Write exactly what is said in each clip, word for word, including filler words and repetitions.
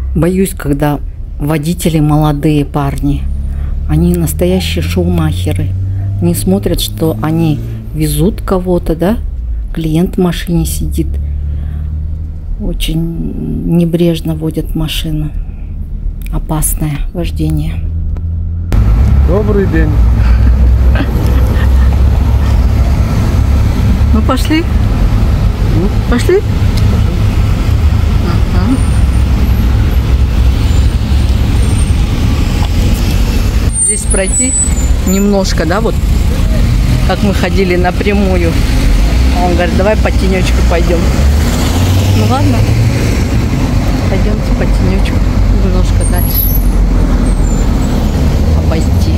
Боюсь, когда водители молодые парни, они настоящие шоумахеры. Не смотрят, что они везут кого-то, да? Клиент в машине сидит. Очень небрежно водят машину. Опасное вождение. Добрый день. Ну, пошли. Пошли? Ага. Здесь пройти немножко, да, вот как мы ходили напрямую. Он говорит, давай по тенечку пойдем. Ну ладно, пойдемте по тенечку немножко дальше обойти.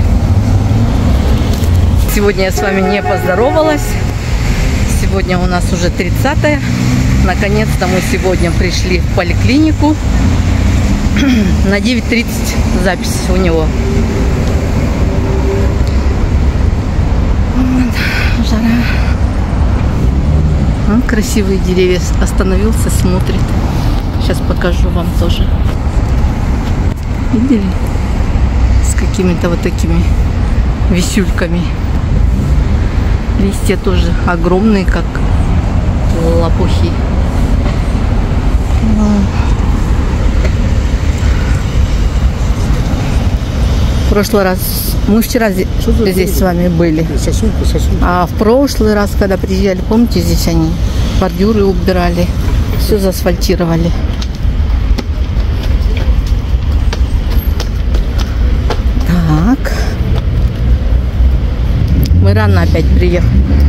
Сегодня я с вами не поздоровалась. Сегодня у нас уже тридцатое. Наконец-то мы сегодня пришли в поликлинику. На девять тридцать запись у него. Вот, жара. А, красивые деревья. Остановился, смотрит. Сейчас покажу вам тоже. Видели? С какими-то вот такими висюльками. Листья тоже огромные, как лопухи. В прошлый раз, мы вчера здесь, здесь с вами были. Сосулька, сосулька. А в прошлый раз, когда приезжали, помните, здесь они бордюры убирали, все заасфальтировали. Так. Мы рано опять приехали.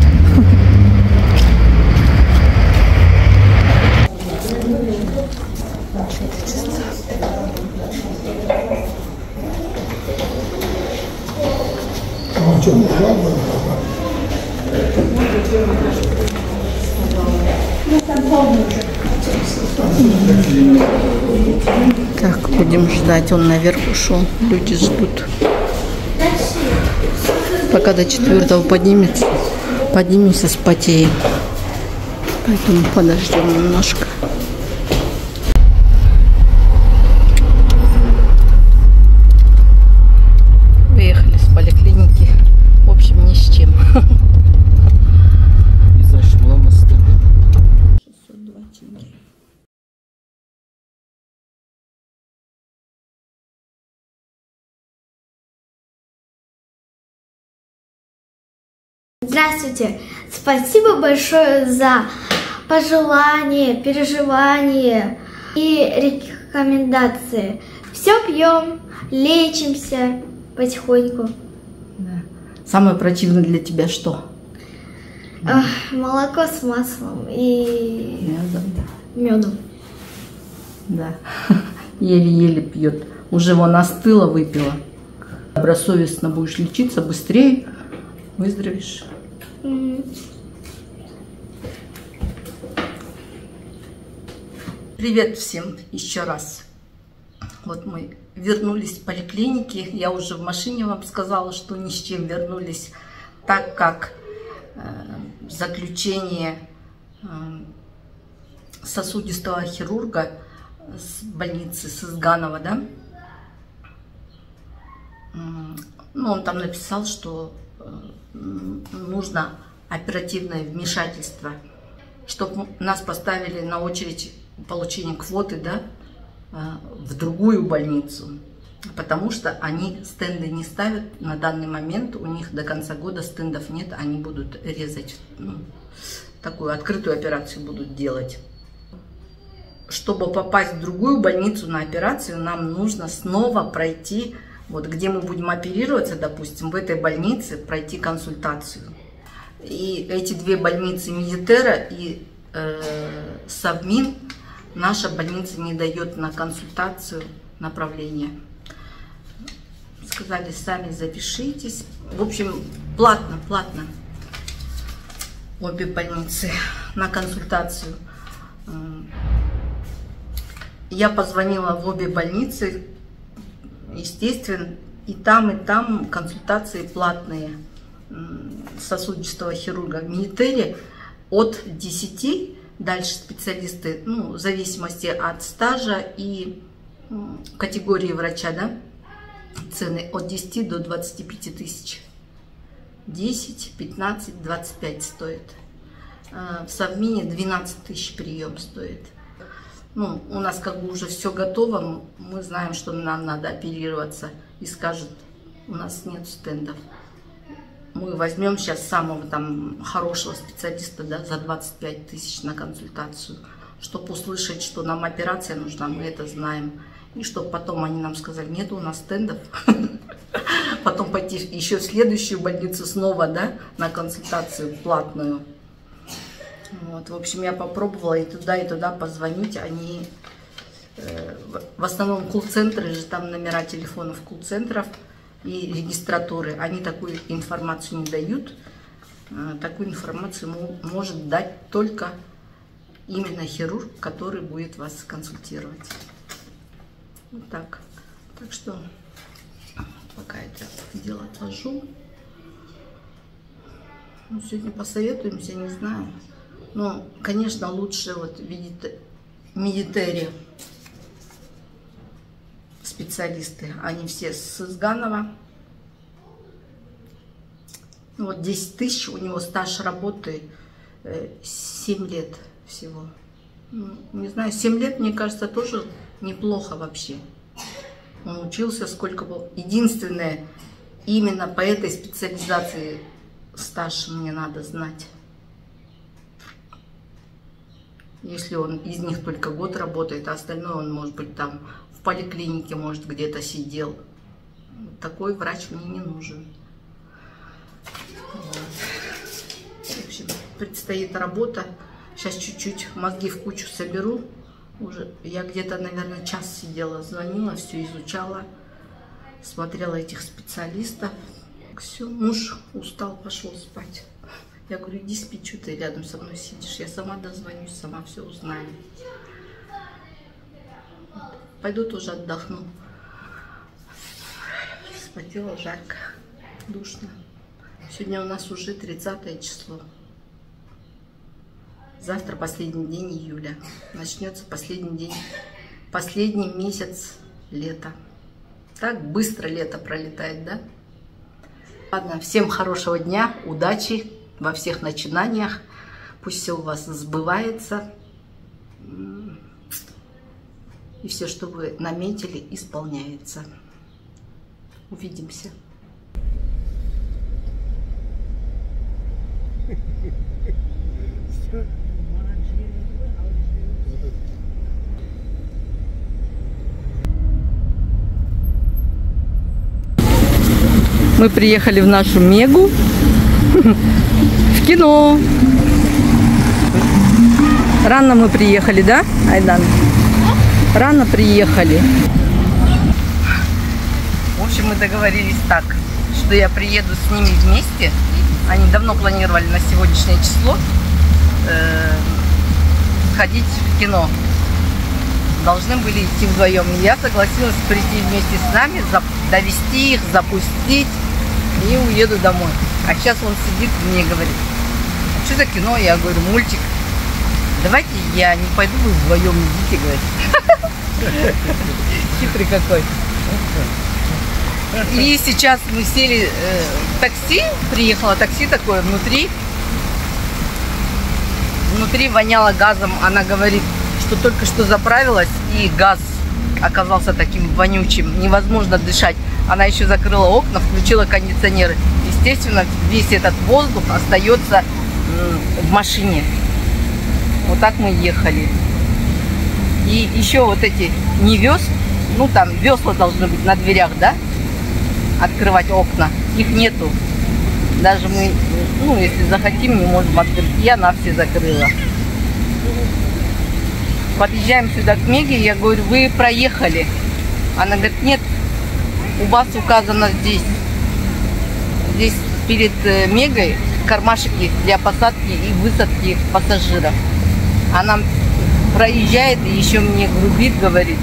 Так, будем ждать. Он наверх ушел. Люди ждут. Пока до четвертого поднимется, поднимемся, спотеем. Поэтому подождем немножко. Выехали с поликлиники. В общем, ни с чем. шестьсот два тенге. Здравствуйте! Спасибо большое за пожелания, переживания и рекомендации. Все пьем, лечимся потихоньку. Да. Самое противное для тебя что? Эх, молоко с маслом и Медом. медом. Да. Еле-еле пьет. Уже вон остыла, выпила. Добросовестно будешь лечиться, быстрее выздоровеешь. Mm. Привет всем еще раз. Вот мы вернулись в поликлинике. Я уже в машине вам сказала, что ни с чем вернулись, так как э, заключение э, сосудистого хирурга с больницы Сызганова, да, э, ну, он там написал, что нужно оперативное вмешательство, чтобы нас поставили на очередь получения квоты, да, в другую больницу, потому что они стенды не ставят на данный момент, у них до конца года стендов нет, они будут резать, ну, такую открытую операцию будут делать. Чтобы попасть в другую больницу на операцию, нам нужно снова пройти, вот где мы будем оперироваться, допустим, в этой больнице пройти консультацию. И эти две больницы, Медитера и э, Совмин, наша больница не дает на консультацию направления. Сказали, сами запишитесь. В общем, платно, платно. Обе больницы на консультацию. Я позвонила в обе больницы. Естественно, и там, и там консультации платные сосудистого хирурга. В Медитере от десяти, дальше специалисты, ну, в зависимости от стажа и категории врача, да, цены от десяти до двадцати пяти тысяч. десять, пятнадцать, двадцать пять стоит. В Совмине двенадцать тысяч прием стоит. Ну, у нас как бы уже все готово, мы знаем, что нам надо оперироваться, и скажут, у нас нет стендов. Мы возьмем сейчас самого там хорошего специалиста, да, за двадцать пять тысяч на консультацию, чтобы услышать, что нам операция нужна, мы это знаем. И чтобы потом они нам сказали, нет у нас стендов. Потом пойти еще в следующую больницу снова, да, на консультацию платную. Вот, в общем, я попробовала и туда, и туда позвонить. Они, э, в основном колл-центры, же там номера телефонов колл-центров и регистратуры. Они такую информацию не дают. Э, такую информацию может дать только именно хирург, который будет вас консультировать. Вот так. Так что пока это дело отложу. Ну, сегодня посоветуемся, не знаю. Но, конечно, лучше вот видеть Медитере специалисты. Они все с Изганова. Вот десять тысяч, у него стаж работы семь лет всего. Ну, не знаю, семь лет, мне кажется, тоже неплохо вообще. Он учился сколько был. Единственное, именно по этой специализации стаж мне надо знать. Если он из них только год работает, а остальное он, может быть, там в поликлинике, может, где-то сидел. Такой врач мне не нужен. Вот. В общем, предстоит работа. Сейчас чуть-чуть мозги в кучу соберу. Уже я где-то, наверное, час сидела, звонила, все изучала, смотрела этих специалистов. Все, муж устал, пошел спать. Я говорю, иди спи, что ты рядом со мной сидишь. Я сама дозвонюсь, сама все узнаю. Пойду тоже отдохну. Вспотела, жарко, душно. Сегодня у нас уже тридцатое число. Завтра последний день июля. Начнется последний день, последний месяц лета. Так быстро лето пролетает, да? Ладно, всем хорошего дня, удачи во всех начинаниях. Пусть все у вас сбывается. И все, что вы наметили, исполняется. Увидимся. Мы приехали в нашу Мегу, в кино. Рано мы приехали, да, Айдан? Рано приехали. В общем, мы договорились так, что я приеду с ними вместе. Они давно планировали на сегодняшнее число э, ходить в кино. Должны были идти вдвоем. Я согласилась прийти вместе с нами, довести их, запустить и уеду домой. А сейчас он сидит и мне говорит, что за кино? Я говорю, мультик. Давайте я не пойду, вы вдвоем идите, говорит. Хитрый какой. И сейчас мы сели э, в такси, приехало такси такое внутри. Внутри воняло газом. Она говорит, что только что заправилась, и газ оказался таким вонючим, невозможно дышать. Она еще закрыла окна, включила кондиционеры. Естественно, весь этот воздух остается в машине. Вот так мы ехали. И еще вот эти не вес, ну там весла должны быть на дверях, да? Открывать окна. Их нету. Даже мы, ну, если захотим, не можем открыть. И она все закрыла. Подъезжаем сюда к Меге, я говорю, вы проехали. Она говорит, нет, у вас указано здесь. Здесь перед Мегой кармашки для посадки и высадки пассажиров. Она проезжает и еще мне грубит, говорит.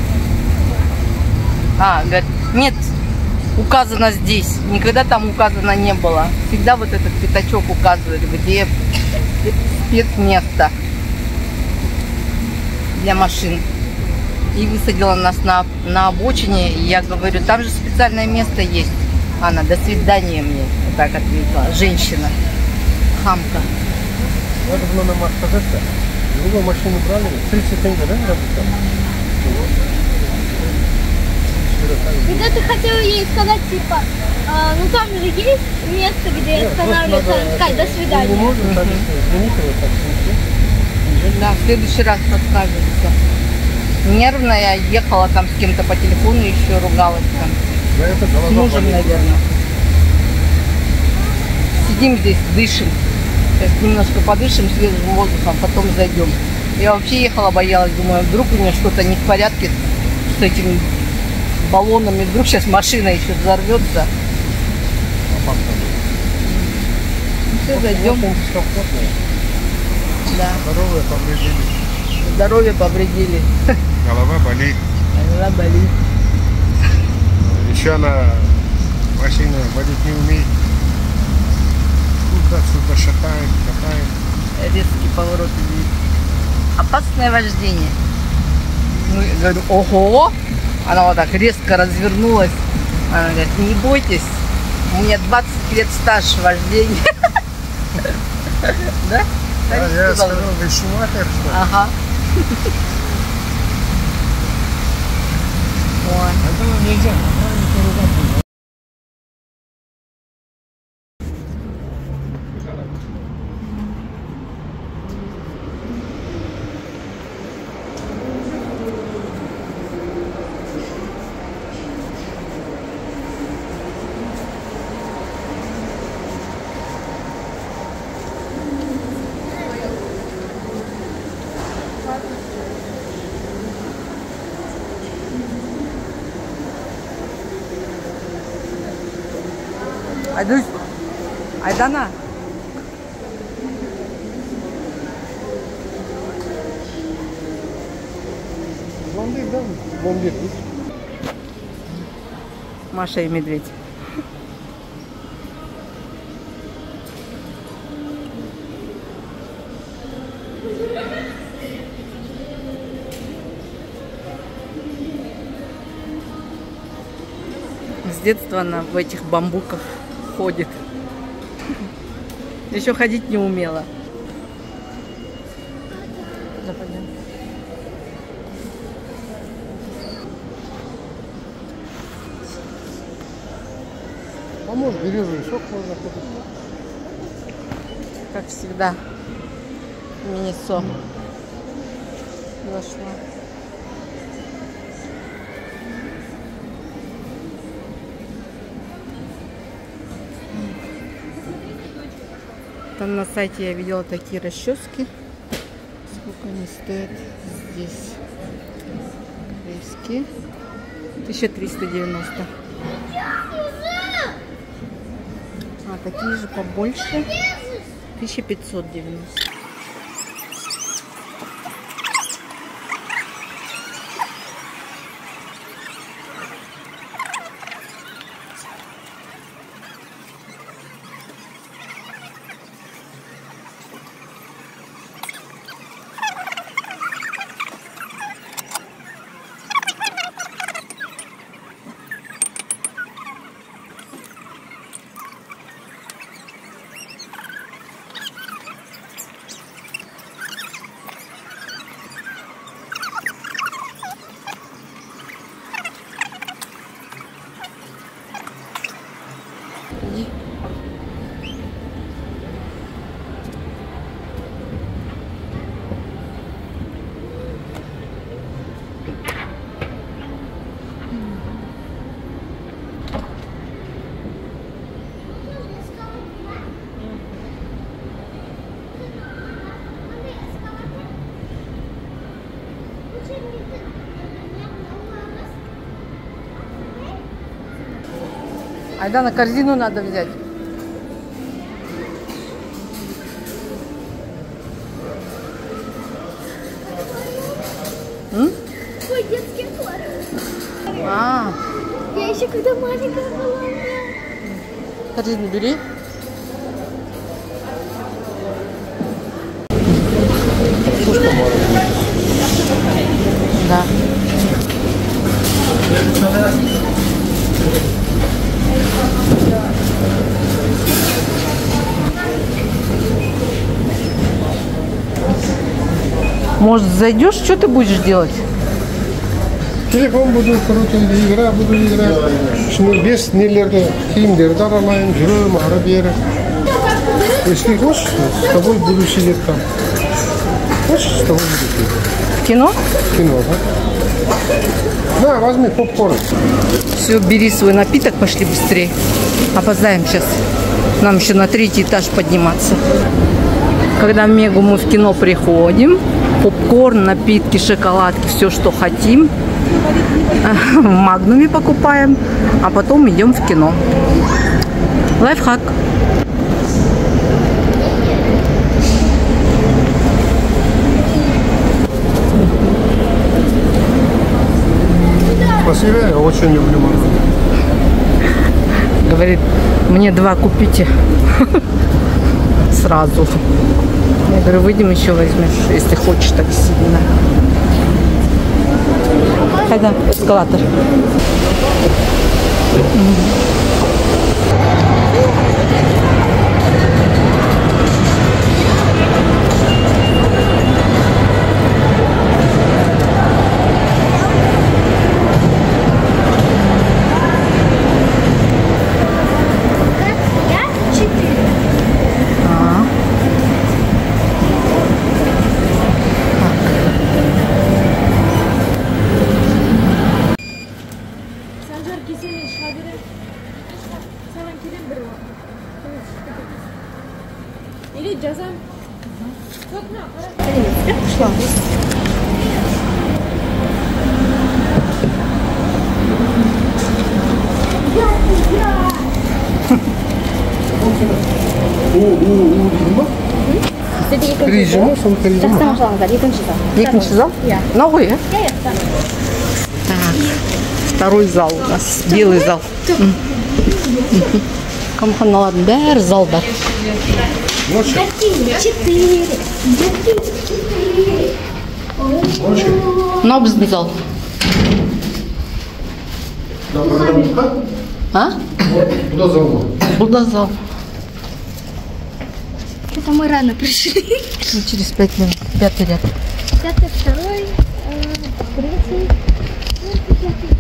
А, говорит, нет, указано здесь. Никогда там указано не было. Всегда вот этот пятачок указывает, где спецместо для машин. И высадила нас на, на обочине. И я говорю, там же специальное место есть. Она, до свидания мне. Вот так ответила. Женщина. Хамка. Надо было нам сказать, другую машину брали, тридцать тенге, да, работал? Когда ты хотела ей сказать, типа, а, ну там же есть место, где Нет, останавливаться, надо, сказать, до не свидания. можем, так, извините, вот так, Да, в следующий раз подскажется. Нервная, ехала там с кем-то по телефону, еще ругалась там. да, это С голова мужем, болит. наверное. Сидим здесь, дышим. Сейчас немножко подышим свежим воздухом, потом зайдем. Я вообще ехала, боялась, думаю, вдруг у нее что-то не в порядке с этим баллоном, и вдруг сейчас машина еще взорвется. Все, зайдем. Очень дискомфортно. Да. Здоровые повредили. Здоровье повредили. Голова болит. Голова болит. Еще она машина водить не умеет. Туда-сюда шатает, катает. Резкий поворот. Опасное вождение. Ну, я говорю, ого! Она вот так резко развернулась. Она говорит, не бойтесь, у меня двадцать лет стаж вождения. Да? Да, я сказал, вы Шумахер, что ли? Ага. Ой. Это нельзя. Айдусь, Айдана. Бомбит, да? Бомбит. Маша и медведь. С детства она в этих бамбуках ходит. Еще ходить не умела. Западем. А может, березовый сок можно купить? Как всегда, Минисо зашла. Там на сайте я видела такие расчески. Сколько они стоят здесь? Корейские. тысяча триста девяносто. А такие же побольше. тысяча пятьсот девяносто. Айда, на корзину надо взять. М? Ой, детский двор. А, Я еще когда маленькая была. корзину бери. Да. Может, зайдешь, что ты будешь делать? Телефон буду крутить, игра буду играть. Şimdi без нелерді, киімдерді аралайын, жүрем, ары бері. Если хочешь, с тобой буду сидеть там. Хочешь, с тобой буду сидеть? Кино? Кино, да? На, возьми попкорн. Все, бери свой напиток, пошли быстрее. Опоздаем сейчас. Нам еще на третий этаж подниматься. Когда в Мегу мы в кино приходим, попкорн, напитки, шоколадки, все, что хотим, в Магнуме покупаем, а потом идем в кино. Лайфхак. Спасибо, я очень люблю мороженое. Говорит, мне два купите сразу. Я говорю, выйдем еще возьмешь, если хочешь так сильно. Когда эскалатор. Или жазам. Пошла. Режим, сон режим. Екінші зал? Я. Ногой, а? Я я там. Так. Второй зал у нас. Белый зал. Камханалардың бәрі зал бар. Четыре. Мынау біздің зал. А? Бұл да зал. Бұл да зал. Это мы рано пришли. Ну, через пять минут. Пятый ряд. Пятый, второй, э, третий, четвертый, пятый.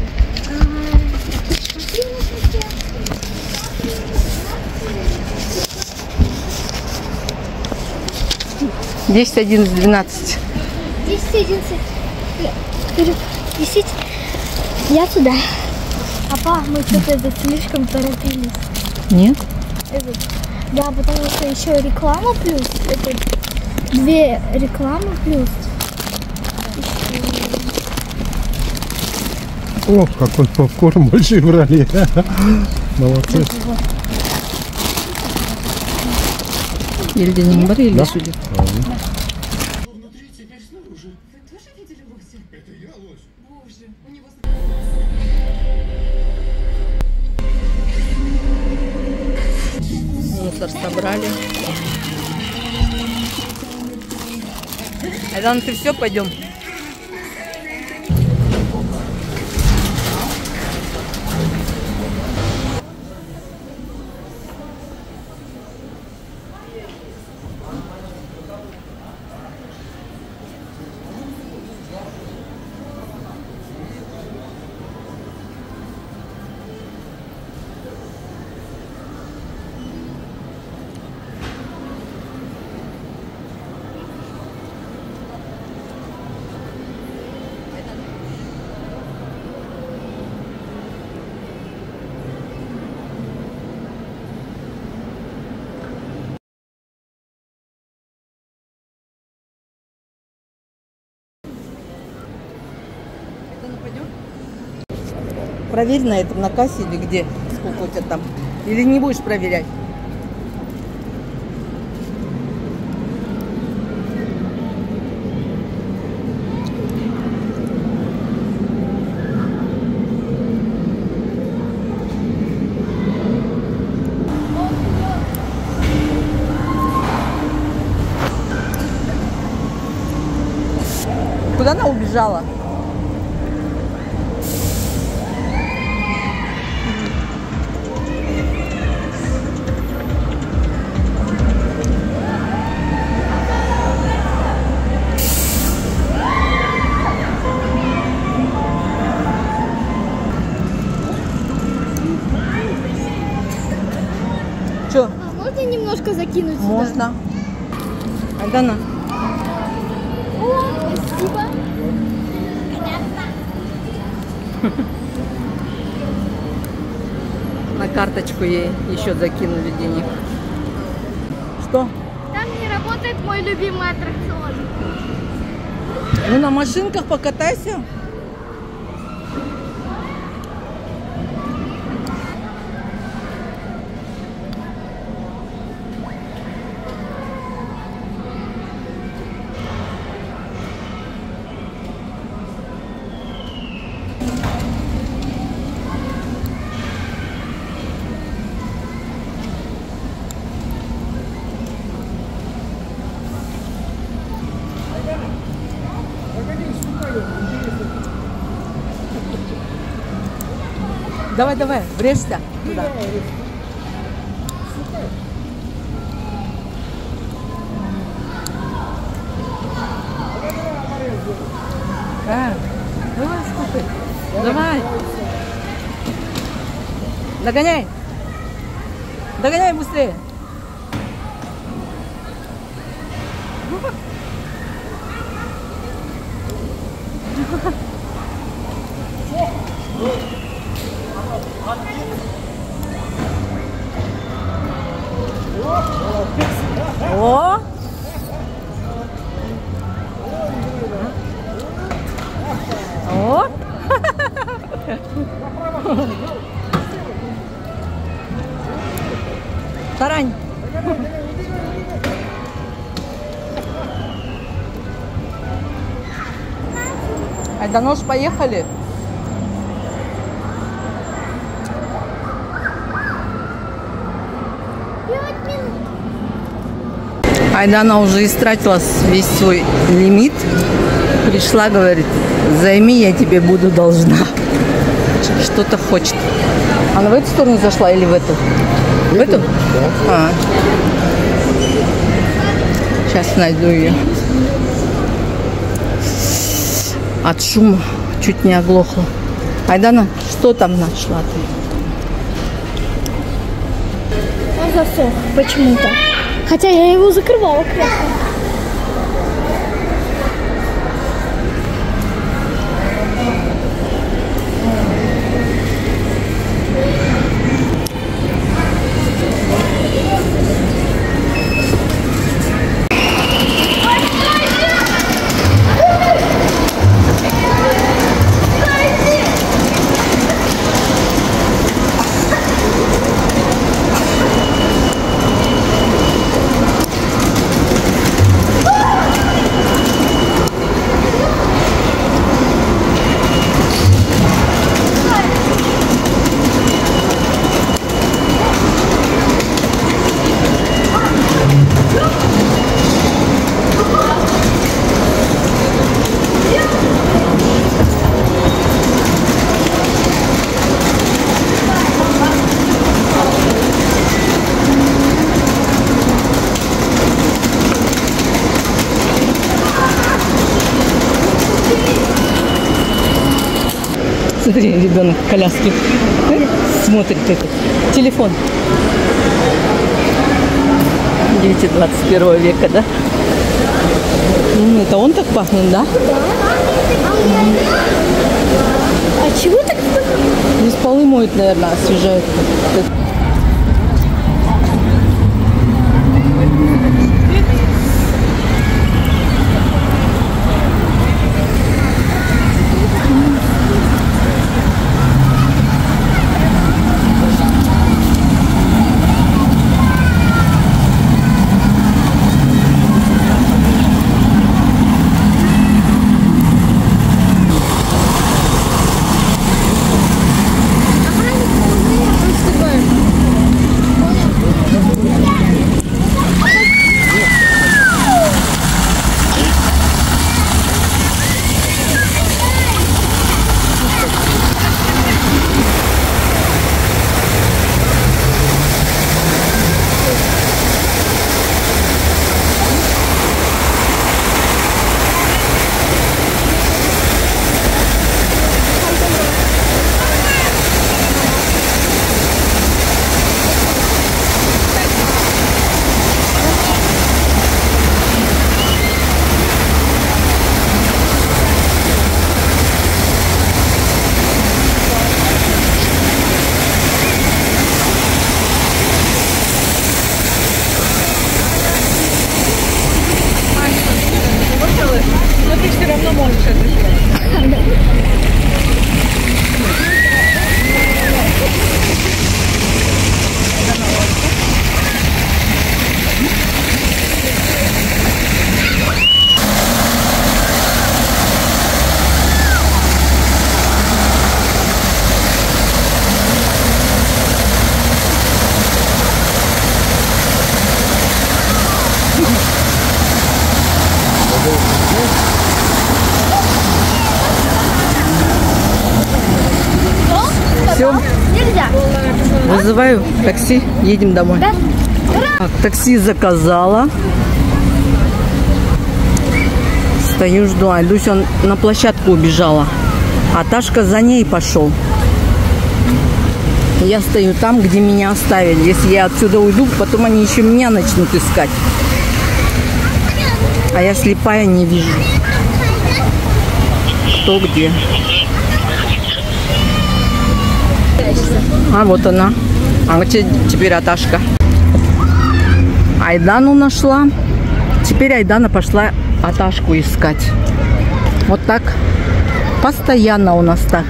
Десять, одиннадцать, двенадцать. Десять, одиннадцать. Десять. Я туда. Папа, мы что-то это слишком торопились. Нет? Этот. Да, потому что еще реклама плюс. Это две рекламы плюс. О, какой попкорн большой брали. Молодцы. Елденің бар, елде сөйлеп. Мусор собрали. Айдан, ты все, пойдем? Проверь на этом, на кассе или где, сколько у тебя там. Или не будешь проверять? Куда она убежала? закинуть сюда? Можно. Айдана. О, спасибо. На карточку ей еще закинули денег. Что? Там не работает мой любимый аттракцион. Ну на машинках покатайся. Давай, давай, врежься туда. А, давай, скупай. Давай. Догоняй. Догоняй быстрее. О! О! Тарань! Айдануш, поехали! Айдана уже истратила весь свой лимит. Пришла, говорит, займи, я тебе буду должна. Что-то хочет. Она в эту сторону зашла или в эту? В эту? А. Сейчас найду ее. От шума чуть не оглохла. Айдана, что там нашла ты? Он засох почему-то. Хотя я его закрывала крепко. Смотри, ребенок в коляске смотрит этот телефон. Дети двадцать первого века, да? М, Это он так пахнет, да? А чего так? Здесь полы моют, наверное, освежают. Все, Нельзя. вызываю такси, едем домой. Да? Так, такси заказала. Стою, жду. А Люся на площадку убежала. А Ташка за ней пошел. Я стою там, где меня оставили. Если я отсюда уйду, потом они еще меня начнут искать. А я слепая, не вижу. Кто где. А вот она. А вот теперь Аташка. Айдану нашла. Теперь Айдана пошла Аташку искать. Вот так. Постоянно у нас так.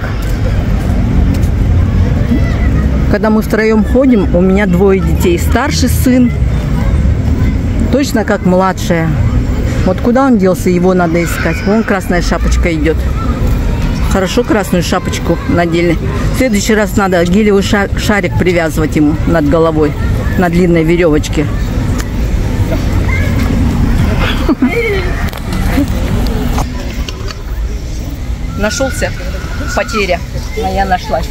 Когда мы втроем ходим, у меня двое детей. Старший сын, точно как младшая. Вот куда он делся, его надо искать. Вон красная шапочка идет. Хорошо красную шапочку надели. В следующий раз надо гелевый шарик привязывать ему над головой. На длинной веревочке. Нашелся потеря. А я нашлась.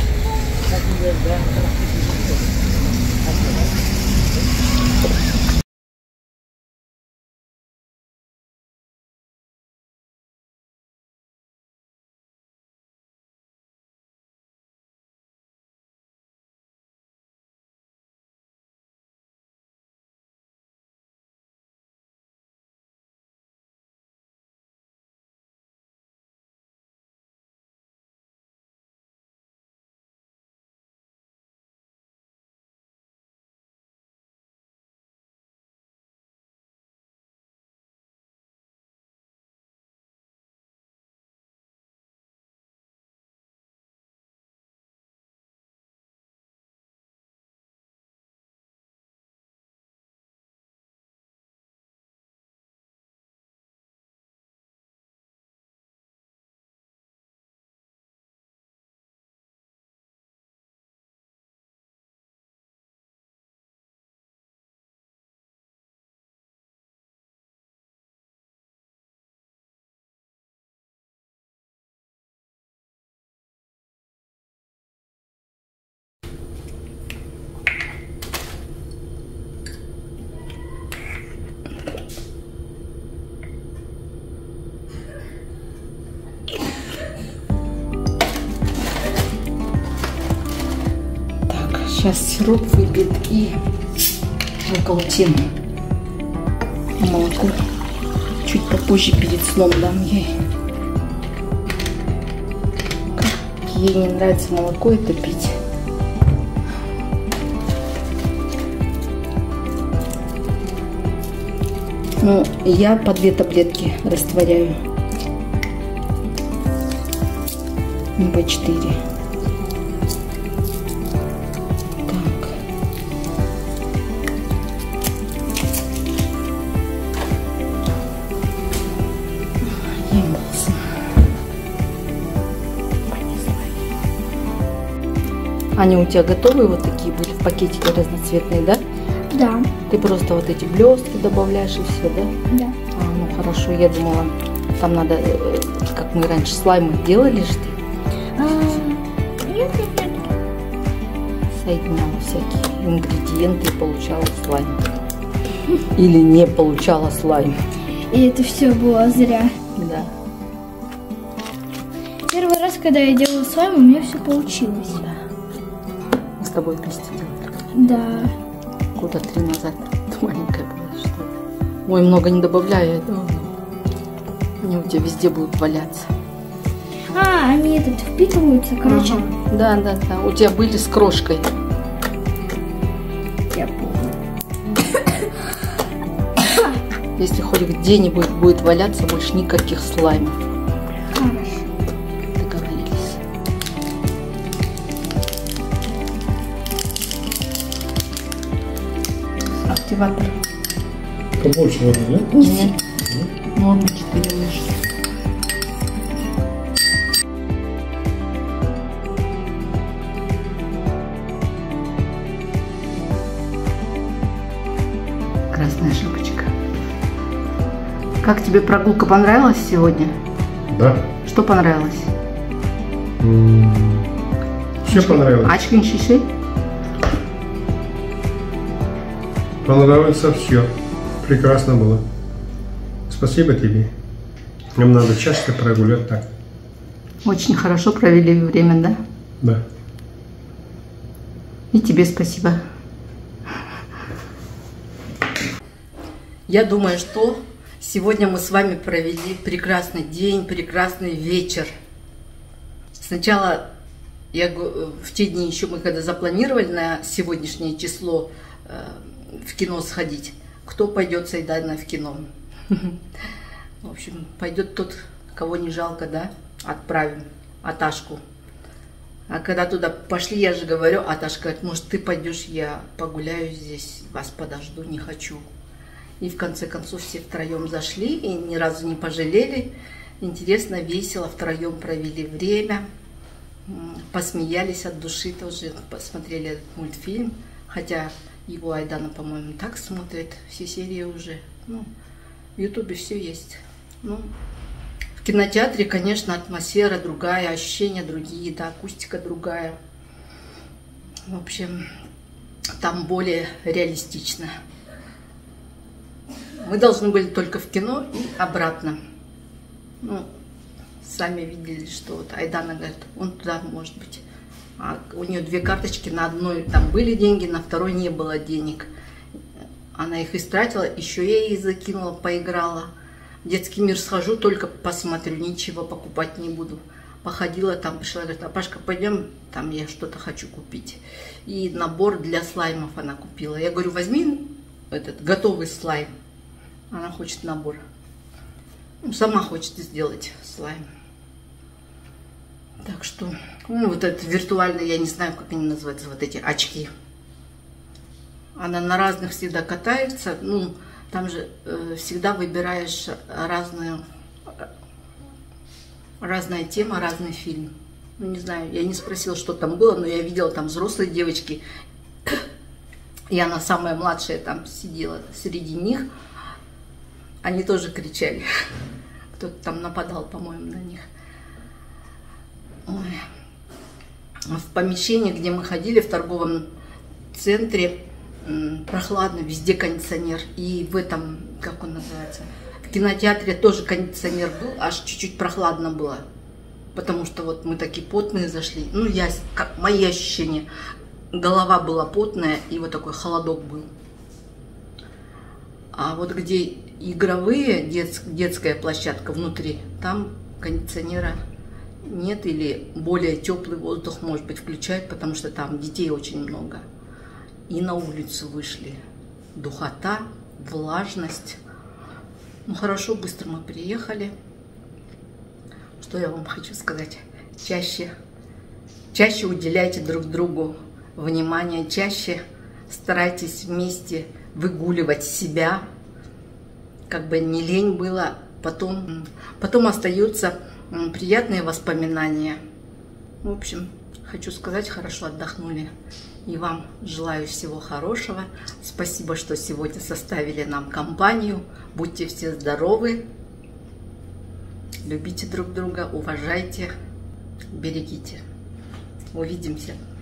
Сейчас сироп выпьет и околотин. Молоко чуть попозже перед сном дам ей. Как ей не нравится молоко это пить. Ну, я по две таблетки растворяю. Не по четыре. Они у тебя готовые вот такие были в пакетике разноцветные, да? Да. Ты просто вот эти блестки добавляешь и все, да? Да. А, ну хорошо, я думала, там надо, как мы раньше слаймы делали же ты? А, нет, нет, нет. Соединяла всякие ингредиенты и получала слайм. Или не получала слайм. И это все было зря. Да. Первый раз, когда я делала слайм, у меня все получилось. Да. Мы с тобой вместе делали. Да. Года три назад. Ты маленькая была, что ли? Ой, много не добавляю. Они у тебя везде будут валяться. А, они этот впитываются, короче. Ага. Да, да, да. У тебя были с крошкой. Я помню. Если хоть где-нибудь будет валяться, больше никаких слаймов. Хорошо. Договорились. Активатор. Побольше воды, да? Нет. Норма четыре ложки. Красная шапочка. Как тебе прогулка понравилась сегодня? Да. Что понравилось? М-м, Все понравилось. Ачкин шиши? Понравилось все. Прекрасно было. Спасибо тебе. Нам надо часто прогулять так. Очень хорошо провели время, да? Да. И тебе спасибо. Я думаю, что сегодня мы с вами провели прекрасный день, прекрасный вечер. Сначала, я, в те дни еще мы когда запланировали на сегодняшнее число э, в кино сходить, кто пойдет с Айданой в кино? В общем, пойдет тот, кого не жалко, да? Отправим Аташку. А когда туда пошли, я же говорю, Аташка говорит, может, ты пойдешь, я погуляю здесь, вас подожду, не хочу. И в конце концов все втроем зашли и ни разу не пожалели. Интересно, весело, втроем провели время, посмеялись от души тоже, посмотрели этот мультфильм, хотя его Айдана, по-моему, так смотрит, все серии уже, ну, в Ютубе все есть. Ну, в кинотеатре, конечно, атмосфера другая, ощущения другие, да, акустика другая. В общем, там более реалистично. Мы должны были только в кино и обратно. Ну, сами видели, что вот Айдана говорит, он туда может быть. А у нее две карточки, на одной там были деньги, на второй не было денег. Она их истратила, еще я ей закинула, поиграла. В детский мир схожу, только посмотрю, ничего покупать не буду. Походила там, пришла, говорит, а Пашка, пойдем, там я что-то хочу купить. И набор для слаймов она купила. Я говорю, возьми этот готовый слайм. Она хочет набор. Ну, сама хочет сделать слайм. Так что, ну, вот это виртуально, я не знаю, как они называются, вот эти очки. Она на разных всегда катается. Ну, там же э, всегда выбираешь разную, разная тема, разный фильм. Ну, не знаю, я не спросила, что там было, но я видела там взрослые девочки. И она самая младшая там сидела среди них. Они тоже кричали. Кто-то там нападал, по-моему, на них. Ой. В помещении, где мы ходили, в торговом центре, прохладно, везде кондиционер. И в этом, как он называется, в кинотеатре тоже кондиционер был, аж чуть-чуть прохладно было. Потому что вот мы такие потные зашли. Ну, я, как, мои ощущения. Голова была потная, и вот такой холодок был. А вот где игровые, дет, детская площадка внутри, там кондиционера нет, или более теплый воздух, может быть, включают, потому что там детей очень много. И на улицу вышли. Духота, влажность. Ну, хорошо, быстро мы приехали. Что я вам хочу сказать? Чаще, чаще уделяйте друг другу внимание, чаще старайтесь вместе выгуливать себя, как бы не лень было. Потом, потом остаются приятные воспоминания. В общем, хочу сказать, хорошо отдохнули. И вам желаю всего хорошего. Спасибо, что сегодня составили нам компанию. Будьте все здоровы. Любите друг друга, уважайте, берегите. Увидимся.